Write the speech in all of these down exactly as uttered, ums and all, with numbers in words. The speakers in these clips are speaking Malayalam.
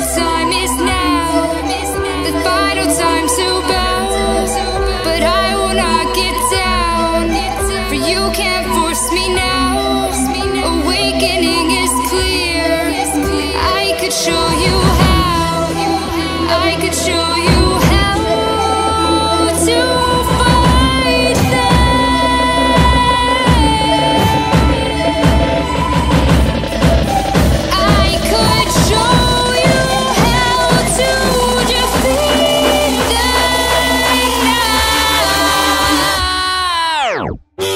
time is now, the final time to bow. But I will not get down, for you can't force me now. Awakening is clear. I could show you how. I could show you how to fight them. I could show you how to defeat them now.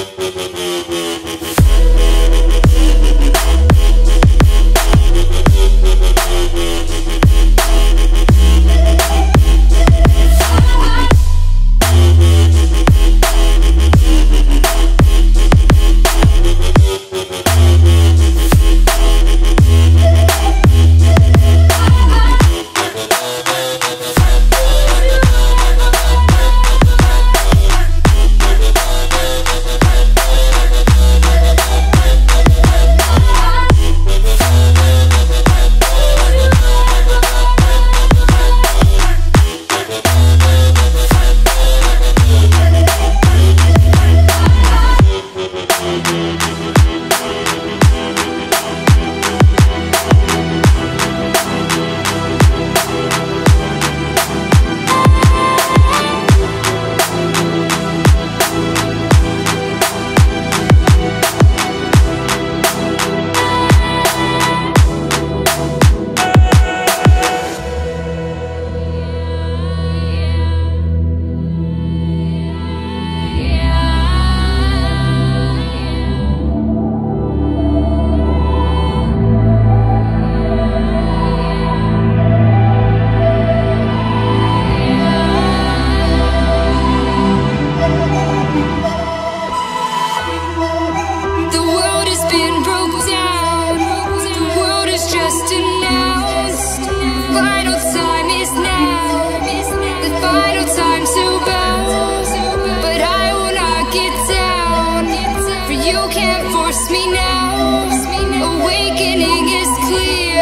The world has been broke down. The world is just announced. Final time is now. The final time to bow. But I will not get down, for you can't force me now. Awakening is clear.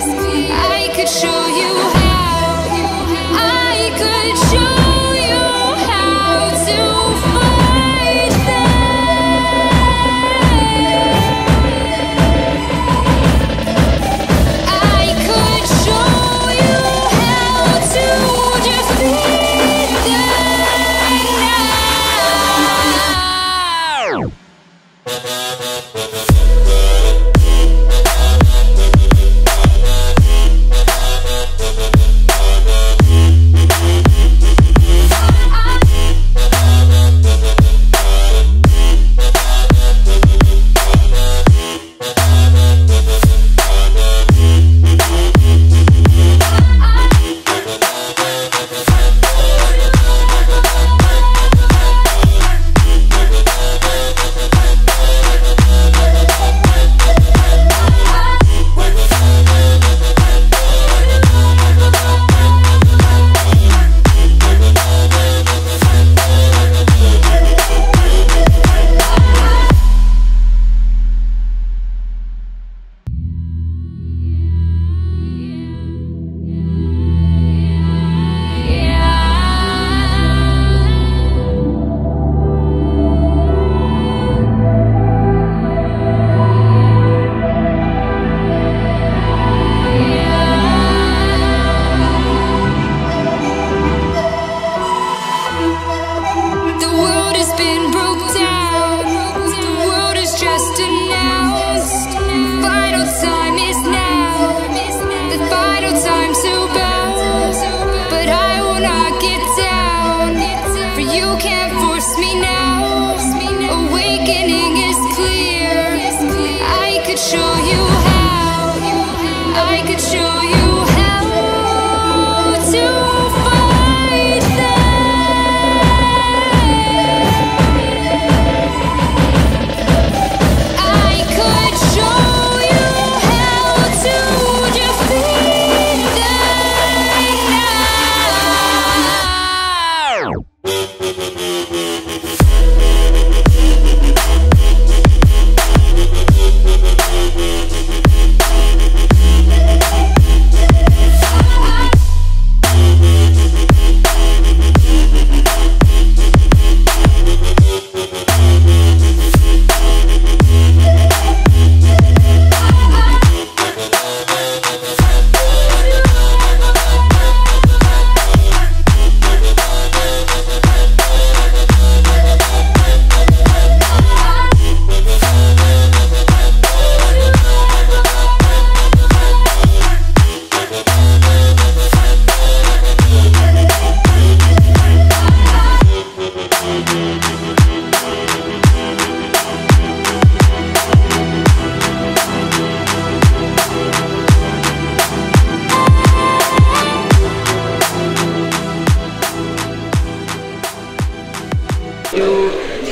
I could show you how. I could show you how to fight them. I could show you how to defeat them now.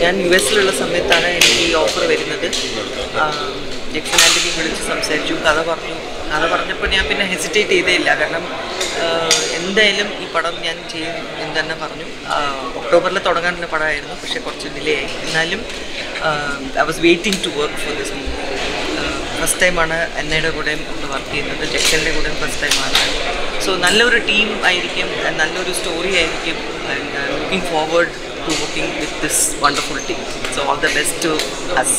ഞാൻ യു എസിലുള്ള സമയത്താണ് എനിക്ക് ഈ ഓഫർ വരുന്നത്. ജക്സൺ ആൻ്റണി വിളിച്ച് സംസാരിച്ചു, കഥ പറഞ്ഞു. കഥ പറഞ്ഞപ്പോൾ ഞാൻ പിന്നെ ഹെസിറ്റേറ്റ് ചെയ്തേയില്ല. കാരണം എന്തായാലും ഈ പടം ഞാൻ ചെയ്യും എന്ന് തന്നെ പറഞ്ഞു. ഒക്ടോബറിൽ തുടങ്ങാനുള്ള പടമായിരുന്നു, പക്ഷേ കുറച്ച് ഡിലേ ആയി. എന്നാലും I was waiting to work for this movie. First ടൈമാണ് എന്നയുടെ കൂടെയും ഒന്ന് വർക്ക് ചെയ്യുന്നത്, ജക്സൻ്റെ കൂടെയും ഫസ്റ്റ് ടൈമാണ്. സോ നല്ലൊരു ടീം ആയിരിക്കും, നല്ലൊരു സ്റ്റോറി ആയിരിക്കും. Looking forward to working with this wonderful team. So all the best to us.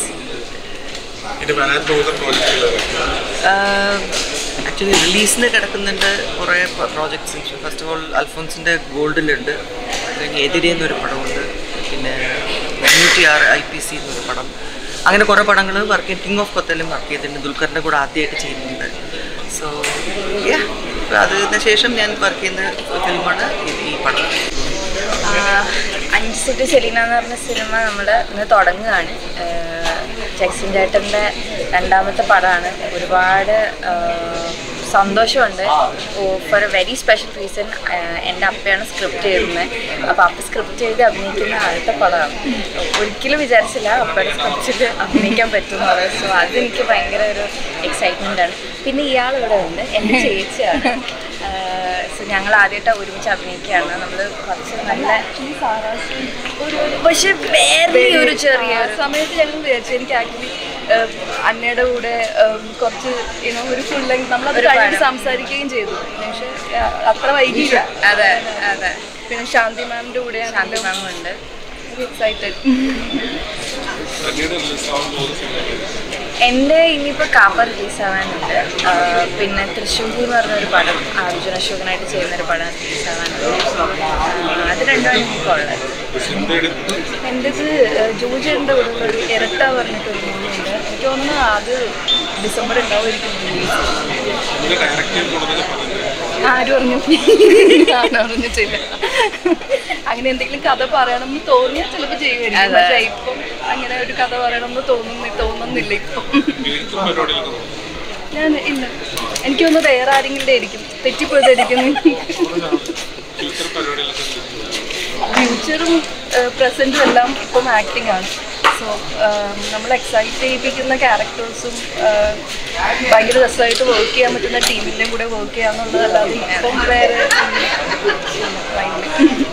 Actually റിലീസിന് കിടക്കുന്നുണ്ട് കുറേ പ്രോജക്ട്സ്. ഫസ്റ്റ് ഓഫ് ഓൾ അൽഫോൻസിൻ്റെ ഗോൾഡിലുണ്ട്, കഴിഞ്ഞ് എതിരെ എന്നൊരു പടമുണ്ട്, പിന്നെ അഞ്ഞൂറ്റി ആറ് ഐ പി സി എന്നൊരു പടം. അങ്ങനെ കുറേ പടങ്ങൾ വർക്ക് ചെയ്ത് കിങ് ഓഫ് കൊത്തലും വർക്ക് ചെയ്തിട്ടുണ്ട്. ദുൽഖറിൻ്റെ കൂടെ ആദ്യമായിട്ട് ചെയ്യുന്നുണ്ട്. സോ യാ, അതിന് ശേഷം ഞാൻ വർക്ക് ചെയ്യുന്ന ഫിലിമാണ് ഈ പടം. അഞ്ച് സെന്റ് സെലീന എന്ന് പറഞ്ഞ സിനിമ നമ്മൾ ഇന്ന് തുടങ്ങുകയാണ്. ജക്സൺ ചേട്ടൻ്റെ രണ്ടാമത്തെ പടമാണ്. ഒരുപാട് സന്തോഷമുണ്ട്. For a very special reason എൻ്റെ അപ്പയാണ് സ്ക്രിപ്റ്റ് എഴുതുന്നത്. അപ്പോൾ അപ്പ സ്ക്രിപ്റ്റ് എഴുതി അഭിനയിക്കുന്ന ആദ്യത്തെ പടമാണ്. ഒരിക്കലും വിചാരിച്ചില്ല അപ്പയുടെ സ്ക്രിപ്റ്റിൽ അഭിനയിക്കാൻ പറ്റുമെന്നുള്ളത്. സോ അതെനിക്ക് ഭയങ്കര ഒരു എക്സൈറ്റ്മെൻറ്റാണ്. പിന്നെ ഇയാളിവിടെ ഉണ്ട്, എൻ്റെ ചേച്ചിയാണ്. സോ ഞങ്ങൾ ആദ്യമായിട്ട് ഒരുമിച്ച് അഭിനയിക്കുകയാണ്. നമ്മൾ കുറച്ച് നല്ല പക്ഷെ വേറെ ഒരു ചെറിയ സമയത്ത് ഞങ്ങൾ വിചാരിച്ചു. എനിക്ക് ആക്ച്വലി അന്നയുടെ കൂടെ കുറച്ച് യുനോ ഒരു ഫുൾ ലെങ്ത് നമ്മളത് കഴിഞ്ഞ് സംസാരിക്കുകയും ചെയ്തു. പക്ഷെ അത്ര വൈകില്ല. അതെ അതെ. പിന്നെ ശാന്തി മാമിൻ്റെ കൂടെ ശാന്തി മാമുണ്ട്. എക്സൈറ്റഡ്. എൻ്റെ ഇനിയിപ്പോൾ കാപ്പ റിലീസാവാനുണ്ട്. പിന്നെ തൃശ്ശൂർ എന്ന് പറഞ്ഞൊരു പടം അർജുന അശോകനായിട്ട് ചെയ്യുന്നൊരു പടം റിലീസാവാനുണ്ട്. അത് രണ്ടുമാണ് എനിക്ക് ഉള്ളത്. എൻ്റെത് ജോജിയുടെ കൂടെ ഒരു ഇരട്ട പറഞ്ഞിട്ടൊരു മൂവിയുണ്ട്. എനിക്ക് തോന്നുന്നു അത് ഡിസംബർ ഉണ്ടാവുമായിരിക്കും റിലീസ്. ആരും അറിഞ്ഞു? ഞാൻ അറിഞ്ഞിട്ടില്ല. അങ്ങനെ എന്തെങ്കിലും കഥ പറയണമെന്ന് തോന്നിയാൽ ചിലപ്പോൾ ചെയ്യുമായിരിക്കും. പക്ഷേ ഇപ്പം അങ്ങനെ ഒരു കഥ പറയണമെന്ന് തോന്നുന്നു തോന്നുന്നില്ല ഇപ്പം. ഞാൻ ഇല്ല, എനിക്കൊന്ന് വേറെ ആരെങ്കിലും ആയിരിക്കും, തെറ്റിപ്പോയതായിരിക്കും. ഫ്യൂച്ചറും പ്രസൻറ്റും എല്ലാം ഇപ്പം ആക്ടിങ് ആണ്. സോ നമ്മൾ എക്സൈറ്റ് ചെയ്യിപ്പിക്കുന്ന ക്യാരക്ടേഴ്സും ഭയങ്കര രസമായിട്ട് വർക്ക് ചെയ്യാൻ പറ്റുന്ന ടീമിൻ്റെയും കൂടെ വർക്ക് ചെയ്യാന്നുള്ളതല്ലാതെ ഇപ്പം വേറെ